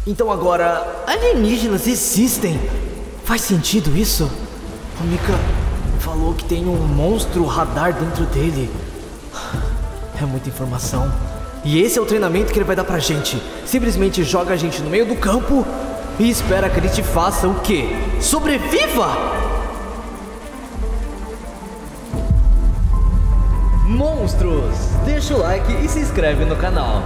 Então agora, alienígenas existem? Faz sentido isso? A Mika falou que tem um monstro radar dentro dele. É muita informação. E esse é o treinamento que ele vai dar pra gente. Simplesmente joga a gente no meio do campo e espera que a gente faça o quê? Sobreviva! Monstros! Deixa o like e se inscreve no canal.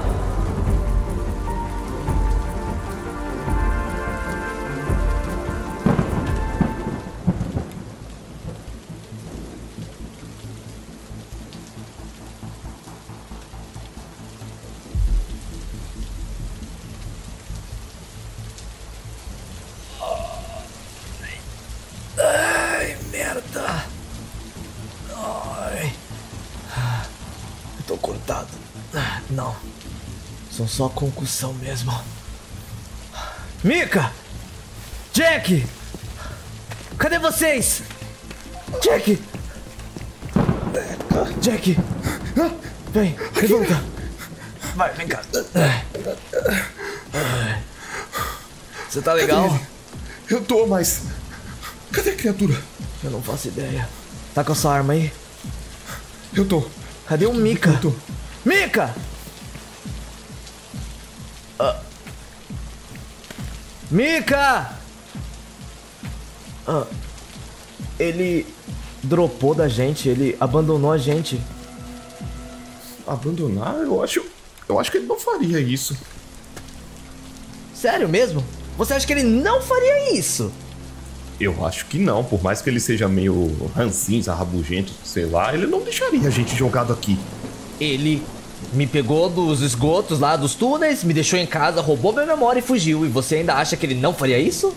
Ai, merda. Ai. Eu tô cortado. Não. São só concussão mesmo. Mika! Jack! Cadê vocês? Jack! Jack! Vem, levanta. Vai, vem cá. Você tá legal? Eu tô, mas... Cadê a criatura? Eu não faço ideia. Tá com essa arma aí? Eu tô. Cadê o Mika? Eu tô. Mika! Mika! Ele dropou da gente, ele abandonou a gente. Abandonar? Eu acho que ele não faria isso. Sério mesmo? Você acha que ele não faria isso? Eu acho que não, por mais que ele seja meio ranzinza, rabugento, sei lá, ele não deixaria a gente jogado aqui. Ele me pegou dos esgotos lá dos túneis, me deixou em casa, roubou minha memória e fugiu. E você ainda acha que ele não faria isso?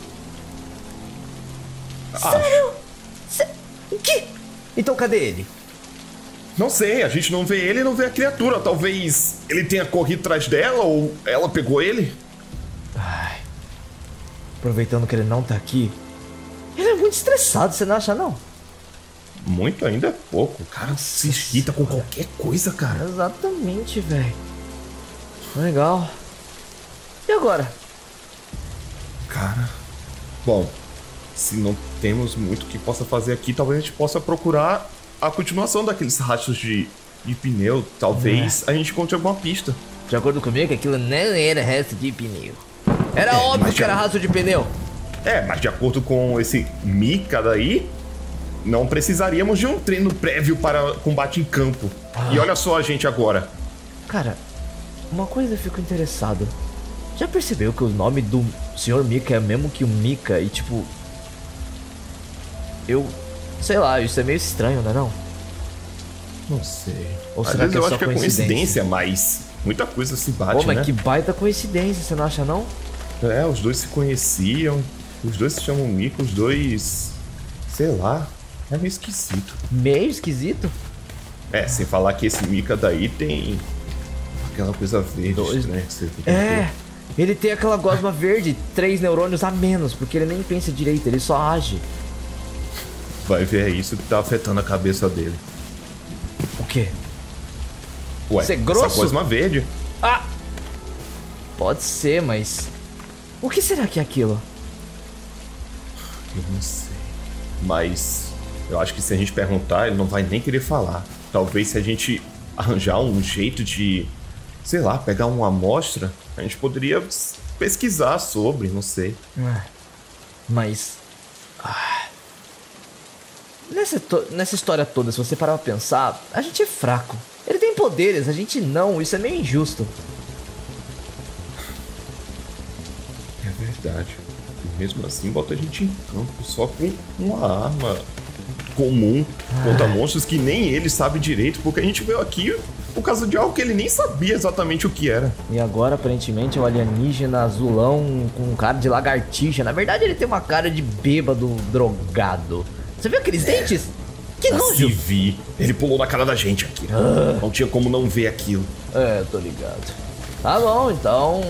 Sério? O quê? Então cadê ele? Não sei, a gente não vê ele e não vê a criatura. Talvez ele tenha corrido atrás dela ou ela pegou ele. Ai. Aproveitando que ele não tá aqui. Ele é muito estressado, você não acha não? Muito ainda é pouco. O cara se irrita com qualquer coisa, cara. Exatamente, velho. Legal. E agora? Cara... Bom, se não temos muito que possa fazer aqui, talvez a gente possa procurar a continuação daqueles rastros de pneu. Talvez a gente encontre alguma pista. De acordo comigo, aquilo não era rastro de pneu. Era óbvio que era rastro de pneu. Mas de acordo com esse Mika daí, não precisaríamos de um treino prévio para combate em campo. E olha só a gente agora. Cara, uma coisa eu fico interessado. Já percebeu que o nome do Sr. Mika é mesmo que o Mika e tipo... sei lá, isso é meio estranho, não é não? Não sei. Ou será que eu acho que é coincidência, mas muita coisa se bate, Pô, mas né? que baita coincidência, você não acha não? Os dois se conheciam, os dois se chamam Mika, os dois... Sei lá, é meio esquisito. Meio esquisito? Sem falar que esse Mika daí tem aquela coisa verde, né? Ele tem aquela gosma verde, 3 neurônios a menos, porque ele nem pensa direito, ele só age. Vai ver, é isso que tá afetando a cabeça dele. O quê? Ué, ser grosso? Essa gosma verde. Pode ser, mas... O que será que é aquilo? Eu não sei. Mas eu acho que se a gente perguntar, ele não vai nem querer falar. Talvez se a gente arranjar um jeito de, sei lá, pegar uma amostra, a gente poderia pesquisar sobre, não sei. Mas... Nessa história toda, se você parar pra pensar, a gente é fraco. Ele tem poderes, a gente não, isso é meio injusto. É verdade. E mesmo assim, bota a gente em campo só com uma arma comum contra monstros que nem ele sabe direito, porque a gente veio aqui por causa de algo que ele nem sabia exatamente o que era. E agora, aparentemente, é um alienígena azulão com cara de lagartixa. Na verdade, ele tem uma cara de bêbado drogado. Você viu aqueles dentes? Que nojo! Vi. Ele pulou na cara da gente aqui. Não tinha como não ver aquilo. Tô ligado. Tá bom, então...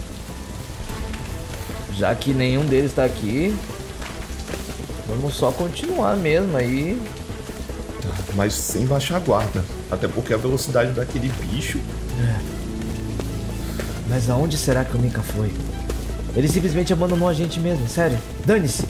Já que nenhum deles tá aqui, vamos só continuar mesmo aí. Mas sem baixar a guarda. Até porque a velocidade daquele bicho... Mas aonde será que o Mika foi? Ele simplesmente abandonou a gente mesmo, sério. Dane-se.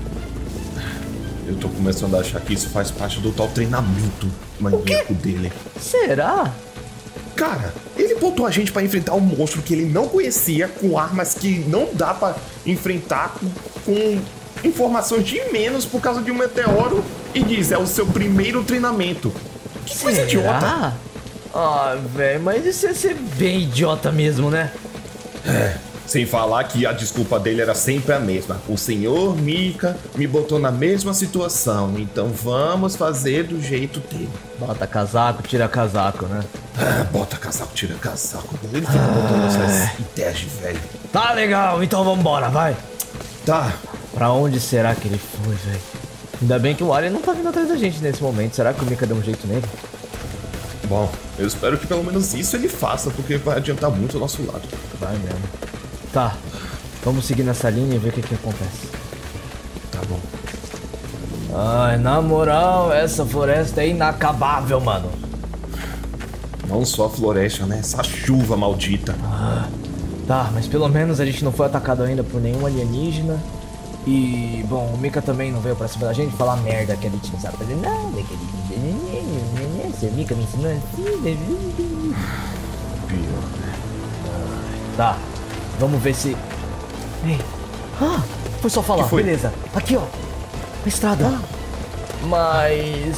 Eu tô começando a achar que isso faz parte do tal treinamento maníaco dele. Será? Cara, ele botou a gente pra enfrentar um monstro que ele não conhecia, com armas que não dá pra enfrentar, com informações de menos por causa de um meteoro, e diz, é o seu primeiro treinamento. Que coisa idiota. Ah, velho, mas isso ia ser bem idiota mesmo, né? Sem falar que a desculpa dele era sempre a mesma. O senhor Mika me botou na mesma situação, então vamos fazer do jeito dele. Bota casaco, tira casaco, né? Bota casaco, tira casaco. Ele fica botando essas ideias de velho. Tá legal, então vambora, vai. Tá. Pra onde será que ele foi, velho? Ainda bem que o Alien não tá vindo atrás da gente nesse momento. Será que o Mika deu um jeito nele? Bom, eu espero que pelo menos isso ele faça, porque vai adiantar muito o nosso lado. Vai mesmo. Tá, vamos seguir nessa linha e ver o que acontece. Tá bom. Ai, na moral, essa floresta é inacabável, mano. Não só a floresta, né? Essa chuva maldita. Tá, mas pelo menos a gente não foi atacado ainda por nenhum alienígena. E, bom, o Mika também não veio pra cima da gente falar merda que a gente não sabe fazer nada. Que ele... Seu Mika me ensinou assim. Pior, né? Tá, vamos ver se... Ei, foi só falar, beleza. Aqui, ó, a estrada. Mas...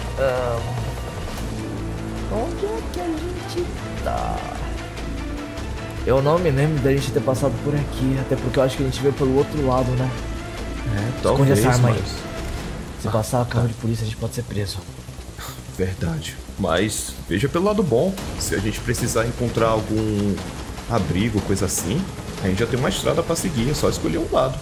onde é que a gente tá? Eu não me lembro da gente ter passado por aqui, até porque eu acho que a gente veio pelo outro lado, né? Esconde essa arma aí. Se passar a carro de polícia, a gente pode ser preso. Verdade. Mas veja pelo lado bom. Se a gente precisar encontrar algum abrigo, coisa assim, a gente já tem uma estrada pra seguir. É só escolher um lado.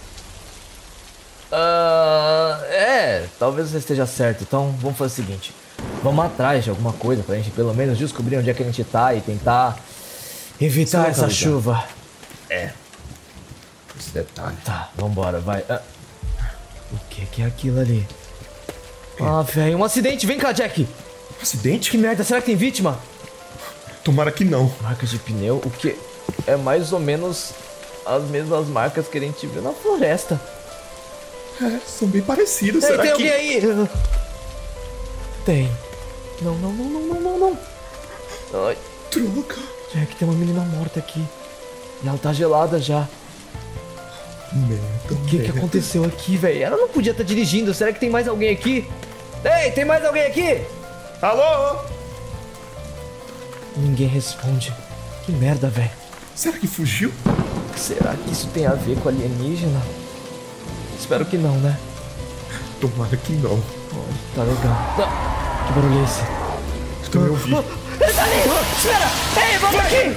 Talvez você esteja certo. Então vamos fazer o seguinte. Vamos atrás de alguma coisa pra gente pelo menos descobrir onde é que a gente tá e tentar evitar essa chuva. Esse detalhe. Tá, vambora, vai. O que é aquilo ali? Velho, um acidente. Vem cá, Jack. Acidente? Que merda, será que tem vítima? Tomara que não. Marcas de pneu, o que é mais ou menos as mesmas marcas que a gente viu na floresta. São bem parecidos. Ei, será tem que... alguém aí? Tem. Não. Ai, Droga. Jack, tem uma menina morta aqui. E ela tá gelada já. Merda. O que aconteceu aqui, velho? Ela não podia estar dirigindo. Será que tem mais alguém aqui? Ei, tem mais alguém aqui? Alô? Ninguém responde. Que merda, velho. Será que fugiu? Será que isso tem a ver com alienígena? Espero que não, né? Tomara que não. Tá legal. Que barulho é esse? Eu também ouvi. Ele tá ali! Espera! Ei, vamos aqui!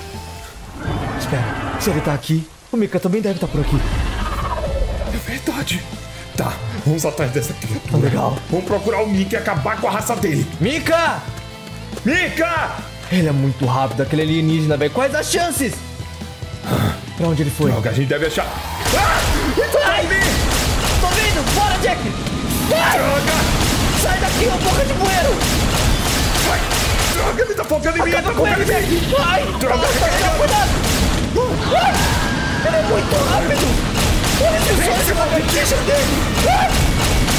Espera, se ele tá aqui, o Mika também deve estar por aqui. É verdade. Tá, vamos atrás dessa criatura. Tá legal. Vamos procurar o Mika e acabar com a raça dele. Mika! Mika! Ele é muito rápido, aquele alienígena, velho. Quais as chances? Pra onde ele foi? Droga, a gente deve achar... Ai! Tô vendo! Bora, Jack! Vai! Droga! Sai daqui, ô boca de bueiro! Vai! Droga, ele tá focando em mim! Acaba com ele, Jack! Vai! Droga, cuidado! Ele é muito rápido! Olha esse som, a notícia dele!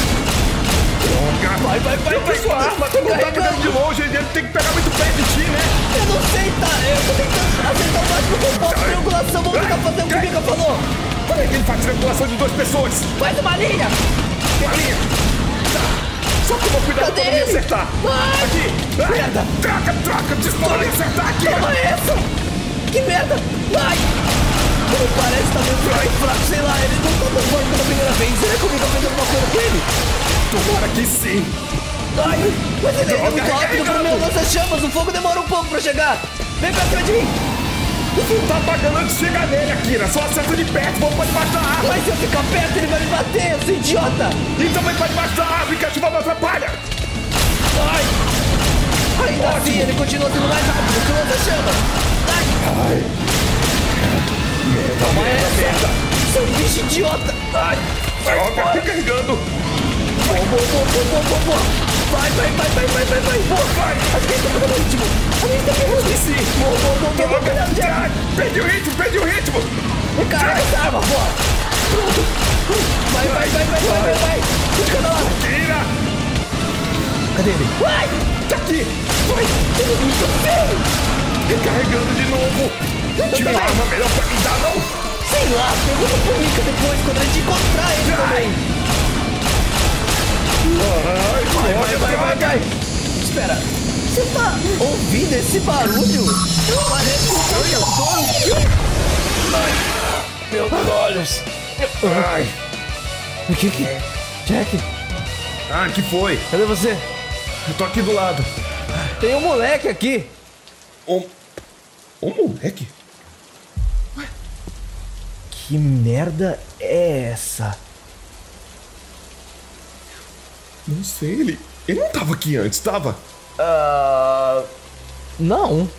Droga! Vai! Sua arma, tu não tá pegando de longe, ele tem que pegar muito perto de ti, né? Eu não sei, tá? Eu tô tentando acertar o máximo que eu posso. Triangulação, vamos tentar fazer o que o Mika falou! Como é que ele faz triangulação de duas pessoas? Faz uma linha! Uma linha! Tá! Só toma cuidado pra não me acertar! Vai! Aqui! Merda! Troca! Desculpa me acertar aqui! Toma essa! Que merda! Vai! Ele parece estar meio fraco, sei lá, ele não tá tão forte pela primeira vez. Será que o Mika fez alguma coisa com ele? Tomara que sim! Ai, mas ele é muito rápido pro meu lança-chamas, o fogo demora um pouco pra chegar! Vem pra cima de mim! O fogo tá apagando antes de chegar nele, Akira! Só acerta de perto, vamos pra debaixo da árvore! Mas se eu ficar perto, ele vai me bater, eu sou idiota! Então vai pra debaixo da árvore, que a chuva não atrapalha! Ai! Ainda assim, ele continua sendo mais rápido que o lança-chamas! Ai! Merda! Seu bicho idiota! Ai! Droga, fica carregando! Boa! Vai! Boa, vai! A gente tá pegando ritmo! A gente tá pegando ritmo! Sim! Boa! Cuidado, Jack! Perdi o ritmo! Vem cá, Vai. Fica na hora. Tira! Cadê ele? Vai! Tá aqui! Vai! Recarregando de novo! Tinha uma arma melhor pra me dar, não? Sei lá, pergunta pro Mika depois, quando a gente encontrar ele também. Vai. Espera, você tá ouvindo esse barulho? Parece um caminhador. Meus olhos. Ai! O que? Jack, Ah, que foi? cadê você? Eu tô aqui do lado. Tem um moleque aqui. Ô moleque? Que merda é essa? Não sei, ele não tava aqui antes, tava? Não.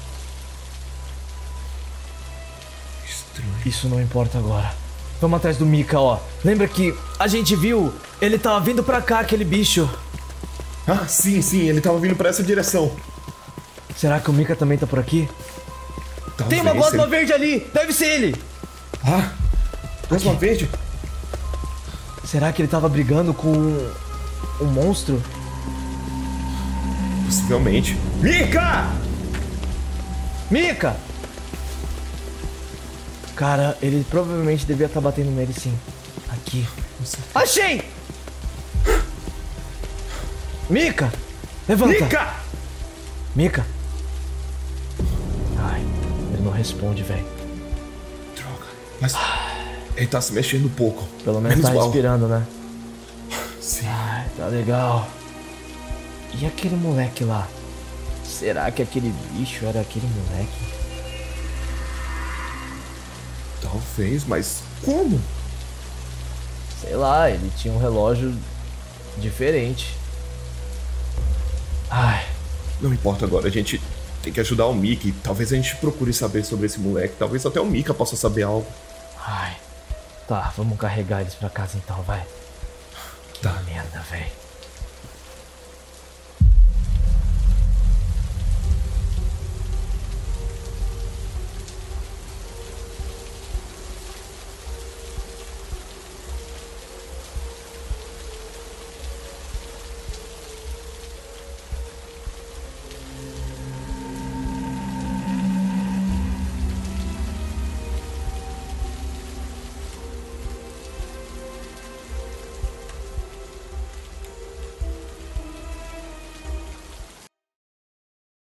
Estranho. Isso não importa agora. Vamos atrás do Mika, ó. Lembra que a gente viu? Ele tava vindo pra cá, aquele bicho. Ah, sim, ele tava vindo pra essa direção. Será que o Mika também tá por aqui? Talvez Tem uma gosma ele- verde ali! Deve ser ele! Ah! Gosma verde? Será que ele tava brigando com um monstro? Possivelmente. Mika! Mika! Cara, ele provavelmente devia estar batendo nele sim. Aqui. Achei! Mika! Levanta! Mika! Mika! Ai, ele não responde, velho. Droga. Mas ele tá se mexendo um pouco. Pelo menos tá mal. respirando, né? Sim. Ai, tá legal. E aquele moleque lá? Será que aquele bicho era aquele moleque? Talvez, mas como? Sei lá, ele tinha um relógio diferente. Ai, Não importa agora, a gente tem que ajudar o Mickey. Talvez a gente procure saber sobre esse moleque. Talvez até o Mika possa saber algo. ai. Tá, vamos carregar eles pra casa então, vai. Tá. Que merda, velho.